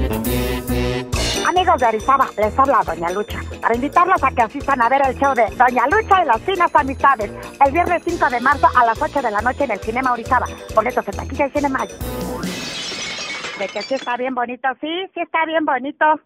Amigos de Orizaba, les habla Doña Lucha, para invitarlos a que asistan a ver el show de Doña Lucha y las finas amistades, el viernes 5 de marzo a las 8 de la noche en el Cinema Orizaba. Boletos en taquilla y Cinemark. De que sí está bien bonito, sí está bien bonito.